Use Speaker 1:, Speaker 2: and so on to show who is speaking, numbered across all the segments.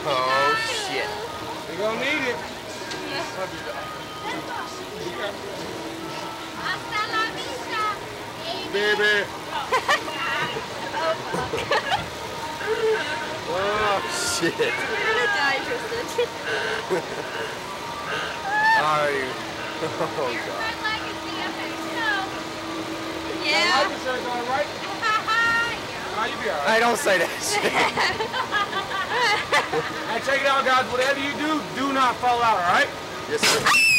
Speaker 1: Oh, shit.
Speaker 2: We're gonna need it.
Speaker 3: Hasta la vista,
Speaker 2: Baby.
Speaker 1: Oh, shit.
Speaker 3: You're gonna die, Tristan.
Speaker 1: Are you? Oh,
Speaker 3: Here's
Speaker 1: God.
Speaker 3: my legacy up there, so.
Speaker 2: Life
Speaker 3: Yeah.
Speaker 2: insurance all right? Oh, you be all right.
Speaker 1: Hey, don't say that shit.
Speaker 2: Hey, check it out, guys. Whatever you do, do not fall out, all right?
Speaker 1: Yes, sir.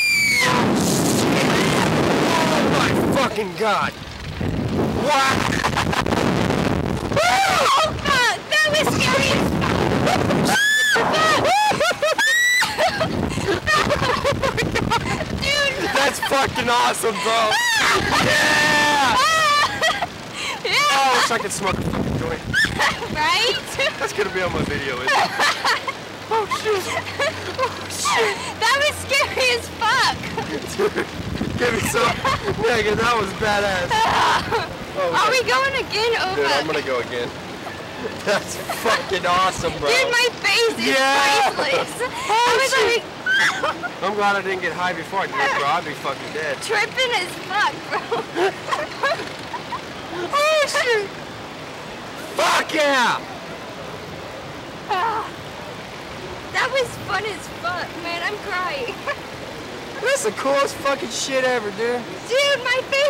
Speaker 1: Oh, my fucking God. What?
Speaker 3: Oh, fuck! That was scary as fuck! Dude!
Speaker 1: That's fucking awesome, bro. Yeah!
Speaker 3: Yeah!
Speaker 1: Oh, I wish I could smoke a fucking joint.
Speaker 3: Right?
Speaker 1: That's gonna be on my video, isn't it? Oh, shit. Oh, shit.
Speaker 3: That was scary as fuck!
Speaker 1: Dude, give me some. Nigga, that was badass. Oh,
Speaker 3: Are we going again? Oh,
Speaker 1: dude,
Speaker 3: fuck.
Speaker 1: I'm gonna go again. That's fucking awesome, bro.
Speaker 3: Dude, my face is
Speaker 1: Yeah.
Speaker 3: priceless. I was like
Speaker 1: I'm glad I didn't get high before I did, bro. I'd be fucking dead.
Speaker 3: tripping as fuck, bro.
Speaker 1: Oh, shit. Fuck yeah!
Speaker 3: That was fun as fuck, man. I'm crying.
Speaker 1: That's the coolest fucking shit ever, dude.
Speaker 3: Dude, my face